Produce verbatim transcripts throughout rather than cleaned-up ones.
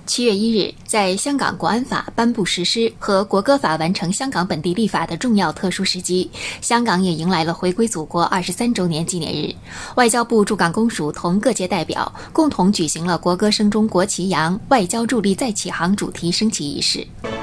七月一日，在香港国安法颁布实施和国歌法完成香港本地立法的重要特殊时机，香港也迎来了回归祖国二十三周年纪念日。外交部驻港公署同各界代表共同举行了国歌声中国旗扬，外交助力再起航主题升旗仪式。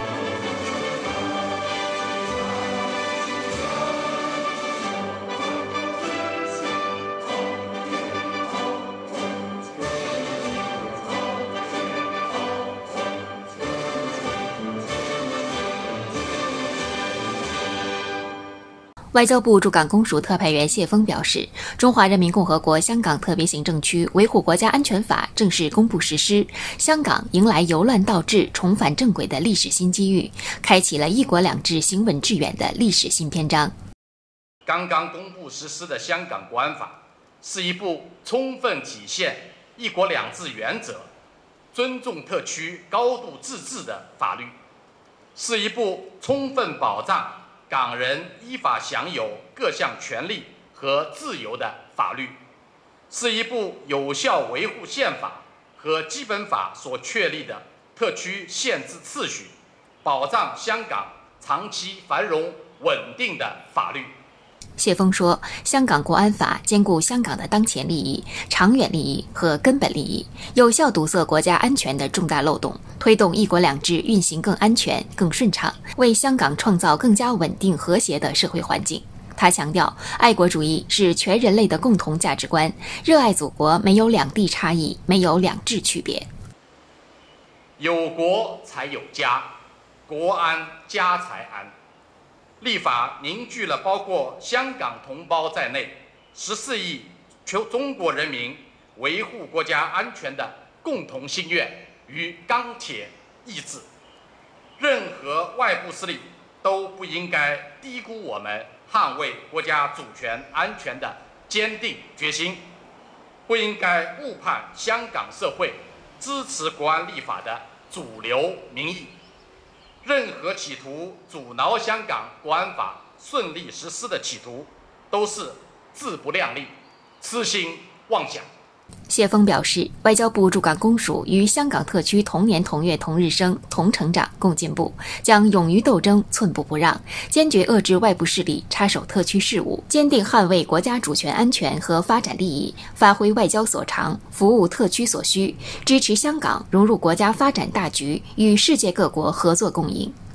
外交部驻港公署特派员谢锋表示，中华人民共和国香港特别行政区维护国家安全法正式公布实施，香港迎来由乱到治、重返正轨的历史新机遇，开启了一国两制行稳致远的历史新篇章。 刚刚公布实施的香港国安法是一部充分体现一国两制原则、尊重特区高度自治的法律，是一部充分保障港人依法享有各项权利和自由的法律，是一部有效维护宪法和基本法所确立的特区宪制秩序，保障香港长期繁荣稳定的法律。 谢锋说，香港国安法兼顾香港的当前利益、长远利益和根本利益，有效堵塞国家安全的重大漏洞，推动一国两制运行更安全、更顺畅，为香港创造更加稳定和谐的社会环境。他强调，爱国主义是全人类的共同价值观，热爱祖国没有两地差异，没有两制区别。 有国才有家，国安家才安。立法凝聚了包括香港同胞在内十四亿中国人民维护国家安全的共同心愿与钢铁意志。任何外部势力都不应该低估我们捍卫国家主权安全的坚定决心，不应该误判香港社会支持国安立法的主流民意。任何企图阻挠香港国安法顺利实施的企图，都是自不量力、痴心妄想。 谢锋表示，外交部驻港公署与香港特区同年同月同日生，同成长，共进步，将勇于斗争，寸步不让，坚决遏制外部势力插手特区事务，坚定捍卫国家主权安全和发展利益，发挥外交所长，服务特区所需，支持香港融入国家发展大局，与世界各国合作共赢。